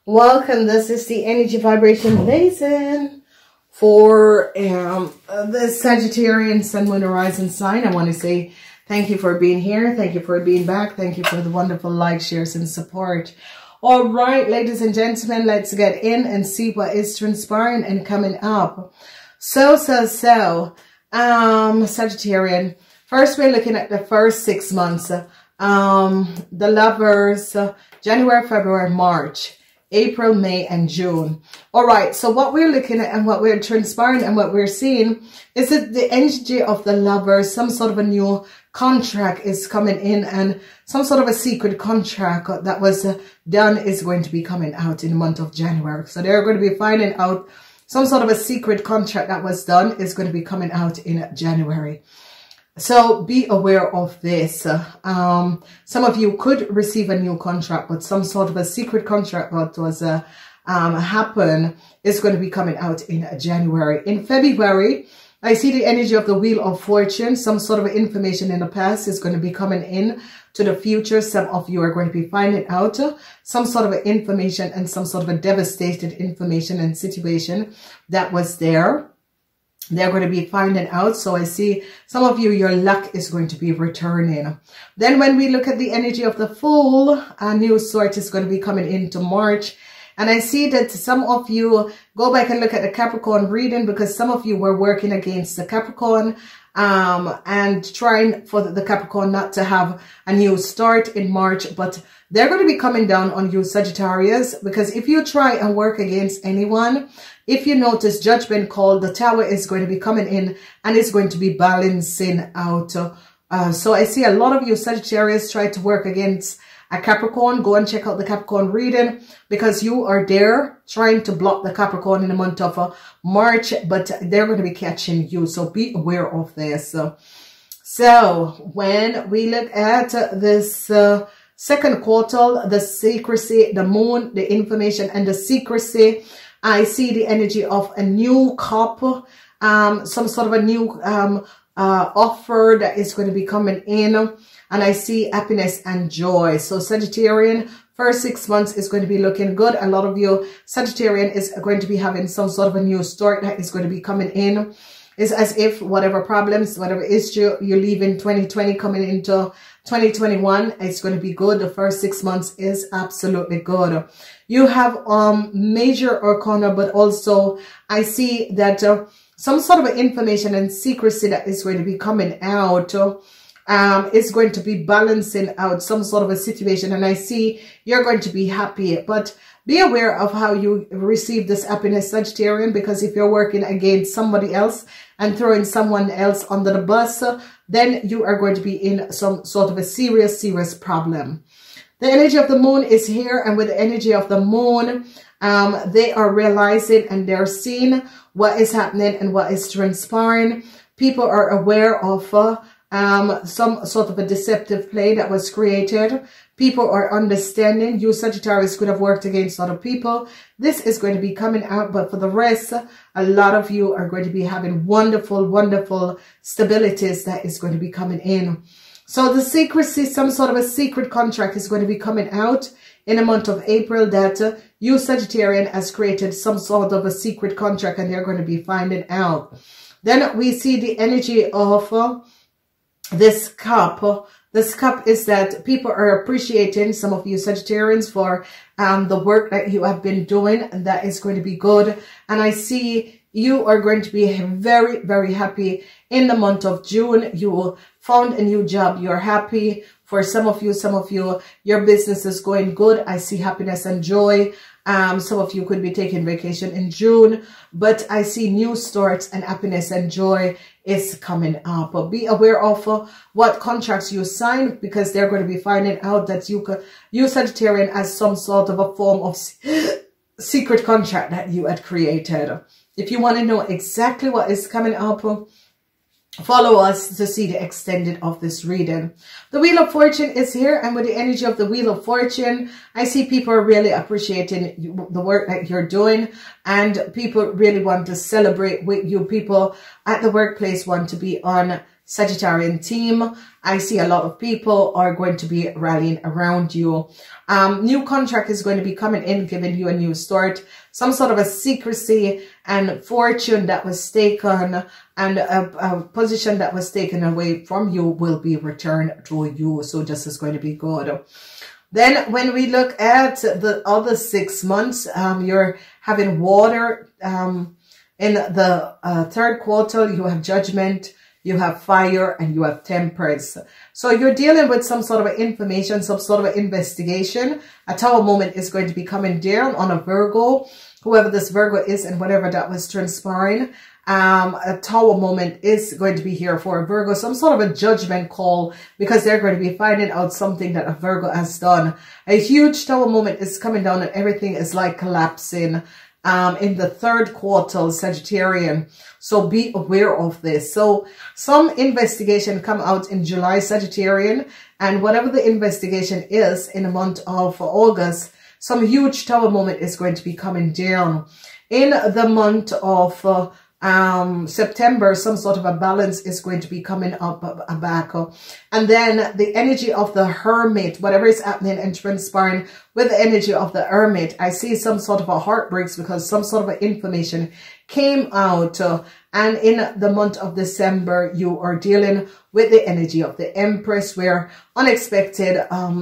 Welcome. This is the energy vibration lesson for the Sagittarian Sun, Moon, Horizon sign. I want to say thank you for being here. Thank you for being back. Thank you for the wonderful likes, shares, and support. All right, ladies and gentlemen, let's get in and see what is transpiring and coming up. Sagittarian. First, we're looking at the first 6 months. The lovers, January, February, March, April, May, and June. All right, so what we're looking at and what we're transpiring and what we're seeing is that the energy of the lovers, some sort of a new contract is coming in, and some sort of a secret contract that was done is going to be coming out in the month of January. So they're going to be finding out some sort of a secret contract that was done is going to be coming out in January. So be aware of this. Some of you could receive a new contract, but some sort of a secret contract that was happen is going to be coming out in January. In February, I see the energy of the Wheel of Fortune. Some sort of information in the past is going to be coming in to the future. Some of you are going to be finding out some sort of information and some sort of a devastated information and situation that was there. They're going to be finding out. So I see some of you, your luck is going to be returning. Then when we look at the energy of the Fool, a new sort is going to be coming into March. And I see that some of you go back and look at the Capricorn reading, because some of you were working against the Capricorn and trying for the Capricorn not to have a new start in March. But they're going to be coming down on you, Sagittarius, because if you try and work against anyone, if you notice judgment call, the Tower is going to be coming in and it's going to be balancing out. So I see a lot of you Sagittarius try to work against a Capricorn. Go and check out the Capricorn reading, because you are there trying to block the Capricorn in the month of March, but they're going to be catching you. So be aware of this. So when we look at this second quarter, the secrecy, the moon, the information and the secrecy, I see the energy of a new cup, some sort of a new offer that is going to be coming in. And I see happiness and joy. So Sagittarian, first 6 months is going to be looking good. A lot of you Sagittarian is going to be having some sort of a new start that is going to be coming in. It's as if whatever problems, whatever issue you leave in 2020 coming into 2021, it's going to be good. The first 6 months is absolutely good. You have major arcana, but also I see that some sort of information and secrecy that is going to be coming out is going to be balancing out some sort of a situation. And I see you're going to be happy, but be aware of how you receive this happiness, Sagittarian, because if you're working against somebody else and throwing someone else under the bus, then you are going to be in some sort of a serious problem. The energy of the moon is here, and with the energy of the moon, they are realizing and they're seeing what is happening and what is transpiring. People are aware of some sort of a deceptive play that was created. People are understanding. You Sagittarius could have worked against other people. This is going to be coming out, but for the rest, a lot of you are going to be having wonderful stabilities that is going to be coming in. So the secrecy, some sort of a secret contract is going to be coming out in the month of April, that you Sagittarian has created some sort of a secret contract and they're going to be finding out. Then we see the energy of this cup. This cup is that people are appreciating some of you Sagittarians for the work that you have been doing, and that is going to be good. And I see you are going to be very happy in the month of June. You found a new job. You're happy. For some of you, your business is going good. I see happiness and joy. Some of you could be taking vacation in June, but I see new starts and happiness and joy is coming up. Be aware of what contracts you sign, because they're going to be finding out that you Sagittarian has some sort of a form of secret contract that you had created. If you want to know exactly what is coming up, follow us to see the extended of this reading. The Wheel of Fortune is here, and with the energy of the Wheel of Fortune, I see people are really appreciating the work that you're doing, and people really want to celebrate with you. People at the workplace want to be on Sagittarian team. I see a lot of people are going to be rallying around you. New contract is going to be coming in, giving you a new start. Some sort of a secrecy and fortune that was taken and a position that was taken away from you will be returned to you. So this is going to be good. Then when we look at the other 6 months, you're having water. In the third quarter, you have judgment, you have fire, and you have temperance. So you're dealing with some sort of information, some sort of investigation. A Tower moment is going to be coming down on a Virgo, whoever this Virgo is and whatever that was transpiring. A Tower moment is going to be here for a Virgo, some sort of a judgment call, because they're going to be finding out something that a Virgo has done. A huge Tower moment is coming down and everything is like collapsing. In the third quarter, Sagittarian. So be aware of this. So some investigation come out in July, Sagittarian, and whatever the investigation is in the month of August, some huge Tower moment is going to be coming down. In the month of September, some sort of a balance is going to be coming up back. And then the energy of the Hermit, whatever is happening and transpiring with the energy of the Hermit, I see some sort of a heartbreaks because some sort of information came out. And in the month of December, you are dealing with the energy of the Empress, where unexpected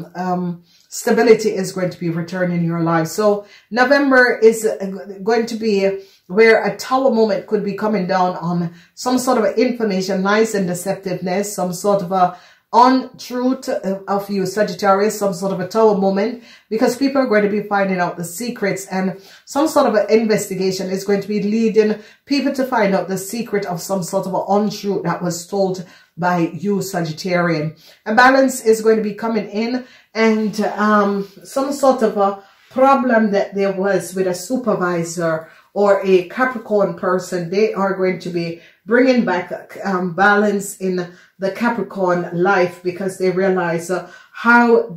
stability is going to be returning in your life. So November is going to be where a Tower moment could be coming down on some sort of information, lies and deceptiveness, some sort of a untruth of you, Sagittarius, some sort of a Tower moment, because people are going to be finding out the secrets, and some sort of an investigation is going to be leading people to find out the secret of some sort of an untruth that was told by you, Sagittarian. A balance is going to be coming in, and some sort of a problem that there was with a supervisor or a Capricorn person, they are going to be bringing back balance in the Capricorn life, because they realize how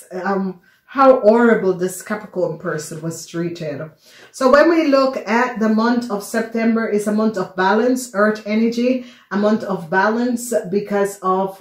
horrible this Capricorn person was treated. So when we look at the month of September, is a month of balance, earth energy, a month of balance, because of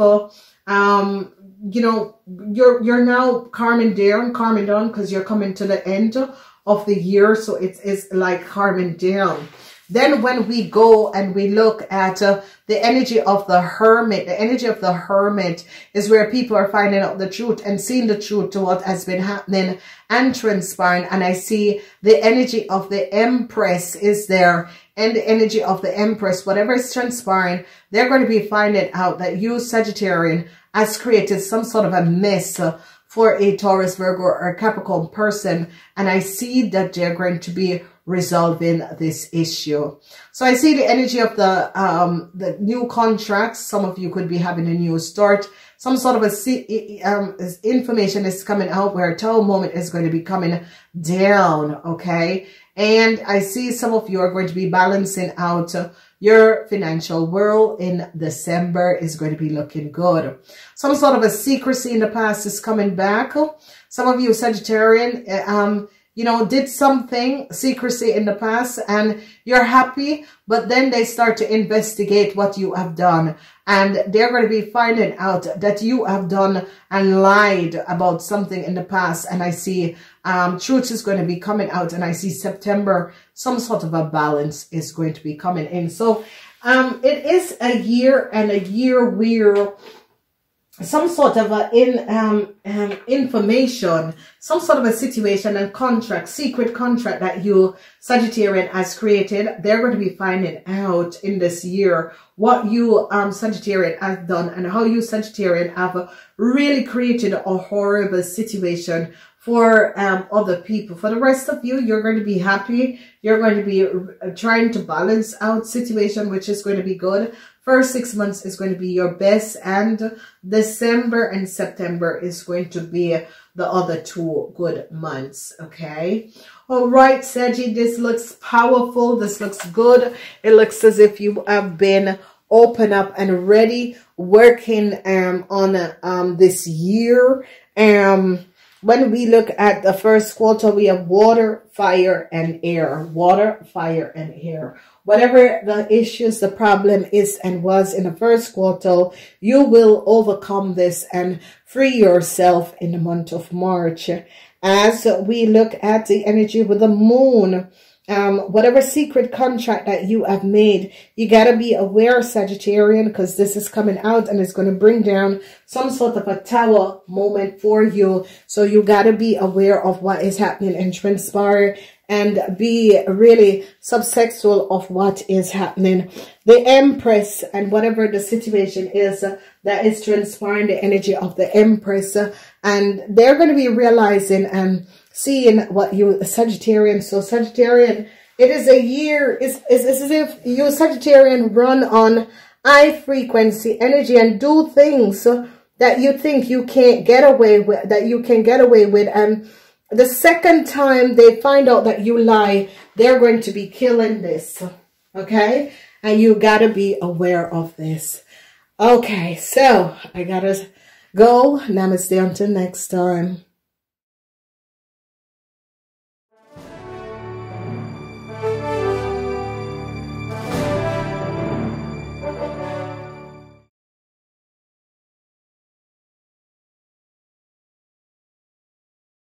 you know, you're now calming down because you're coming to the end of the year, so it's like calming down. Then when we go and we look at the energy of the Hermit, the energy of the Hermit is where people are finding out the truth and seeing the truth to what has been happening and transpiring. And I see the energy of the Empress is there, and the energy of the Empress, whatever is transpiring, they're going to be finding out that you, Sagittarian, has created some sort of a mess for a Taurus, Virgo, or a Capricorn person. And I see that they're going to be resolving this issue. So I see the energy of the new contracts. Some of you could be having a new start. Some sort of a information is coming out where a Tower moment is going to be coming down, okay? And I see some of you are going to be balancing out your financial world in December is going to be looking good. Some sort of a secrecy in the past is coming back. Some of you, Sagittarian, you know, did something, secrecy in the past, and you're happy, but then they start to investigate what you have done. And they're going to be finding out that you have done and lied about something in the past. And I see truth is going to be coming out. And I see September, some sort of a balance is going to be coming in. So it is a year, and a year where some sort of a information, some sort of a situation and contract, secret contract that you, Sagittarian, has created. They're going to be finding out in this year what you, Sagittarian, have done, and how you, Sagittarian, have really created a horrible situation for other people. For the rest of you, you're going to be happy. You're going to be trying to balance out situation, which is going to be good. First 6 months is going to be your best, and December and September is going to be the other 2 good months, okay? All right, Saggy, this looks powerful. This looks good. It looks as if you have been open up and ready, working on this year. when we look at the first quarter, we have water, fire, and air. Water, fire, and air. Whatever the issues, the problem is and was in the first quarter, you will overcome this and free yourself in the month of March. As we look at the energy with the moon, whatever secret contract that you have made, you got to be aware, Sagittarian, because this is coming out and it's going to bring down some sort of a tower moment for you. So you got to be aware of what is happening and transpire and be really subsexual of what is happening. The Empress and whatever the situation is that is transpiring, the energy of the Empress, and they're going to be realizing and seeing what you, Sagittarian. So Sagittarian, it is a year, it's as if you, Sagittarian, run on high frequency energy and do things that you think you can't get away with, and the second time they find out that you lie, they're going to be killing this, okay? And you got to be aware of this. Okay, so I got to go. Namaste until next time.